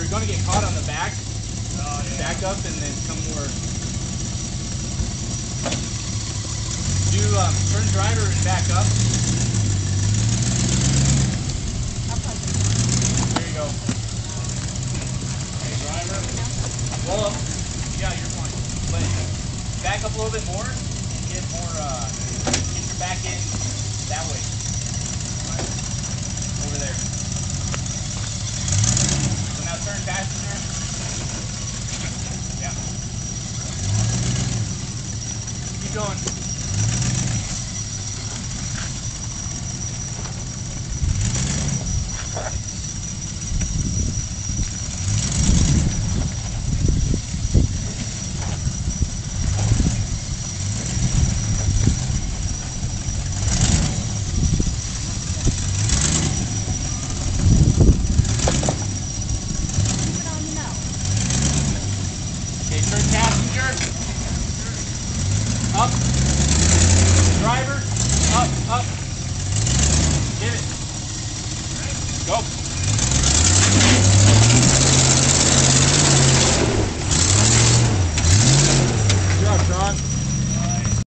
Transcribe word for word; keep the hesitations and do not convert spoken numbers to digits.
you're going to get caught on the back. Oh, yeah. Back up and then come more. Do um, turn driver and back up. There you go. Okay, driver. Well, yeah, you're fine. But back up a little bit more and get more, uh, get your back in that way. Over there. So now turn passenger. Yeah. Keep going. Okay, turn passenger. Up. Driver. Up, up. Give it. Go.